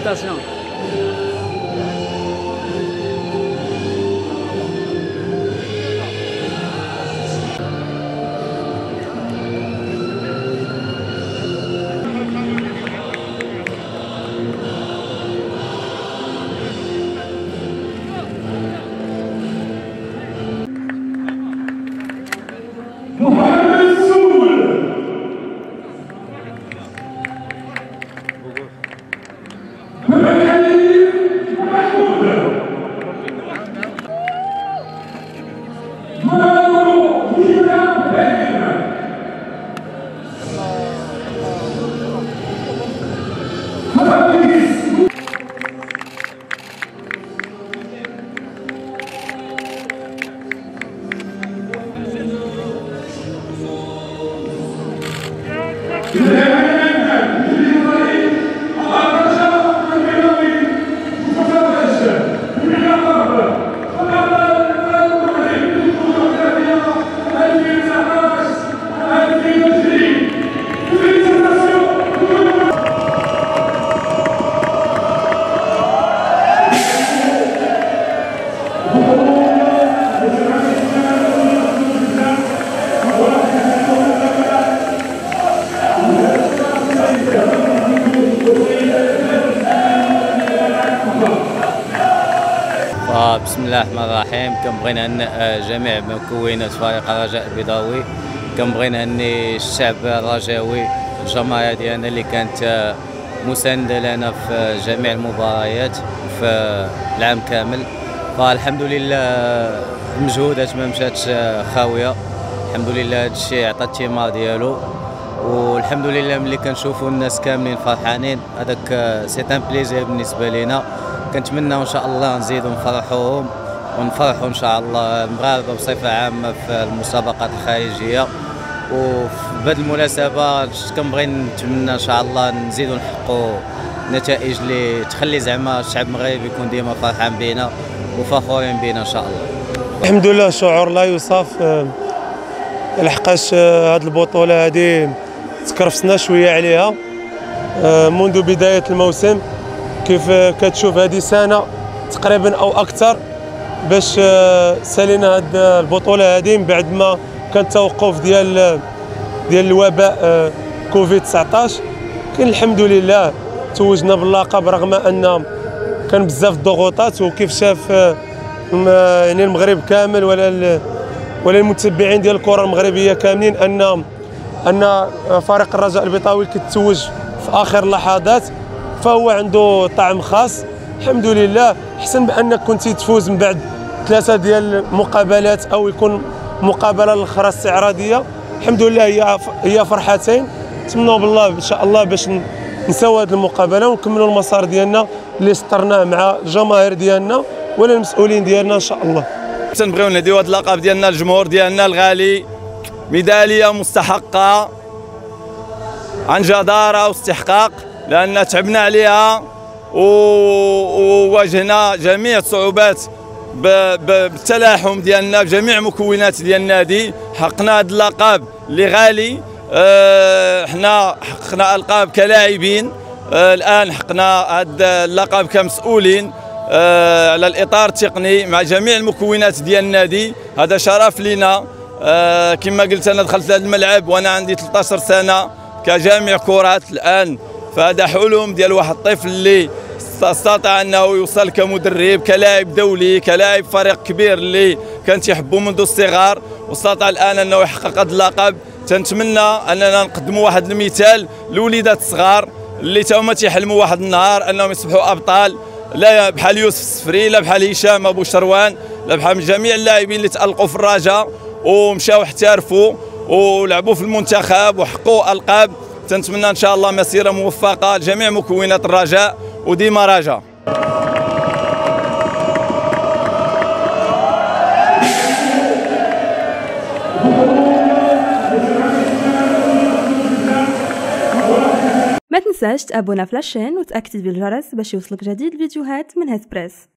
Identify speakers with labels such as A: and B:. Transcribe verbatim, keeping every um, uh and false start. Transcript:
A: فيليسيتاسيون.
B: بسم الله الرحمن الرحيم. كنبغي نهنئ جميع مكونات فريق الرجاء البيضاوي، كنبغي نهني الشعب الرجاوي، الجماهير ديالنا اللي كانت مسانده لنا في جميع المباريات في العام كامل. فالحمد لله المجهودات ما مشاتش خاويه، الحمد لله هذا الشيء عطى الثمار ديالو، والحمد لله ملي كنشوفوا الناس كاملين فرحانين هذاك سي ان بليزير بالنسبه لينا. كنتمنى ان شاء الله نزيدوا نفرحوهم ونفرحوا ان شاء الله المغاربه بصفه عامه في المسابقات الخارجيه. وفي هذه المناسبه كنبغي نتمنى ان شاء الله نزيدوا نحققوا نتائج اللي تخلي زعما الشعب المغربي يكون ديما فرحان بينا وفخورين بينا ان شاء الله.
C: الحمد لله شعور لا يوصف، لحقاش هذه البطوله هذه تكرفسنا شويه عليها منذ بدايه الموسم. كيف كتشوف هذه سنه تقريبا او اكثر باش سالينا هذه البطوله هذه من بعد ما كان توقف ديال ديال الوباء كوفيد تسعطاش. كاين الحمد لله توجنا باللقب رغم ان كان بزاف الضغوطات. وكيف شاف يعني المغرب كامل ولا ولا المتبعين ديال الكره المغربيه كاملين ان ان فريق الرجاء البيضاوي كيتوج في اخر اللحظات، فهو عنده طعم خاص. الحمد لله احسن بانك كنتي تفوز من بعد ثلاثه ديال المقابلات او يكون مقابله الاخرى استعراضيه. الحمد لله هي هي فرحتين، نتمنوا بالله ان شاء الله باش نساو هذه المقابله ونكملوا المسار ديالنا اللي سطرناه مع الجماهير ديالنا ولا المسؤولين ديالنا ان شاء الله.
D: تنبغيو نديو هذا اللقب ديالنا الجمهور ديالنا الغالي، ميداليه مستحقه عن جداره واستحقاق، لأن تعبنا عليها وواجهنا جميع الصعوبات بالتلاحم ديالنا بجميع مكونات ديال النادي. حققنا هذا اللقب اللي غالي. اه حنا حققنا القاب كلاعبين، اه الان حققنا هذا اللقب كمسؤولين اه على الاطار التقني مع جميع المكونات ديال النادي. هذا شرف لنا. اه كما قلت انا دخلت هذا الملعب وانا عندي ثلاث عشرة سنه كجامع كرات. الان فهذا حلم ديال واحد الطفل اللي استطاع انه يوصل كمدرب كلاعب دولي كلاعب فريق كبير اللي كان تيحبوا منذ الصغر، واستطاع الان انه يحقق هذا اللقب. تنتمنى اننا نقدموا واحد المثال لوليدات الصغار اللي تا هما تيحلموا واحد النهار انهم يصبحوا ابطال، لا بحال يوسف السفري، لا بحال هشام ابو شروان، لا بحال جميع اللاعبين اللي تالقوا في الرجاء ومشاو احترفوا ولعبوا في المنتخب وحققوا القاب. تنتمنى ان شاء الله مسيره موفقه لجميع مكونات الرجاء وديما رجاء.
E: ما تنساش تابونا في لاشين وتاكد بالجرس باش يوصلك جديد الفيديوهات من هاد بريس.